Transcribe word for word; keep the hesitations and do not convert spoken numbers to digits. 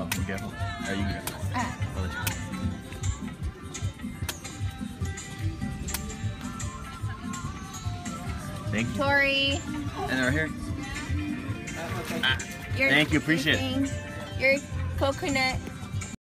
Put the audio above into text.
Oh, be careful. Alright, you can go. Ah. I'll let you go. Thank you. Tori. And then right here. Oh, okay. Ah, Your, thank you, appreciate your it. thing, your coconut